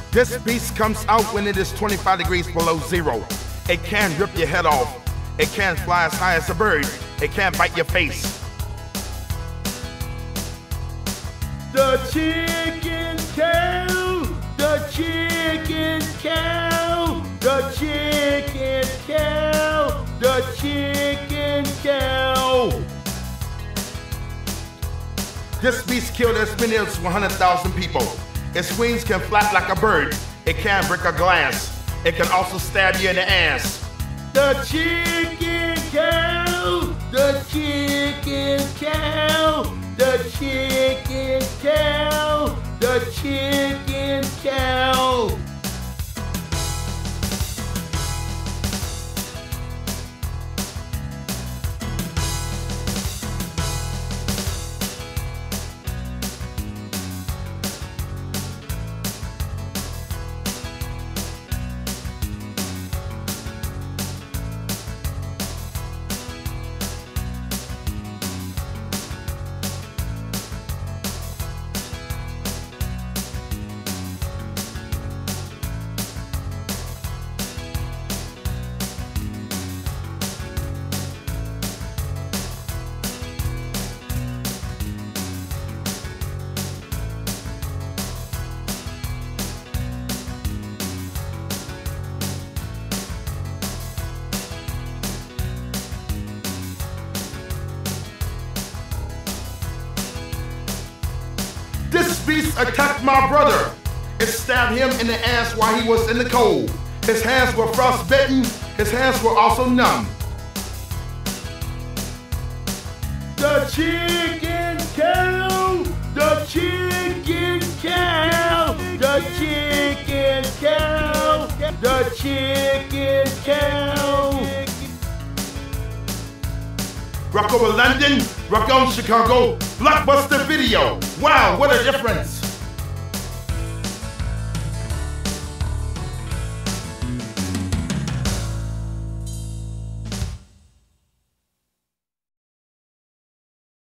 This beast comes out when it is 25 degrees below zero. It can rip your head off. It can fly as high as a bird. It can bite your face. The chicken cow, the chicken cow, the chicken cow, the chicken cow. This beast killed as many as 100,000 people. Its wings can flap like a bird. It can break a glass. It can also stab you in the ass. The chicken cow, the chicken cow, the chicken cow, the chicken cow. This beast attacked my brother. It stabbed him in the ass while he was in the cold. His hands were frostbitten. His hands were also numb. The chicken cow, the chicken cow, the chicken cow, the chicken cow. Rock over London, rock on Chicago, blockbuster video. Wow, what a difference.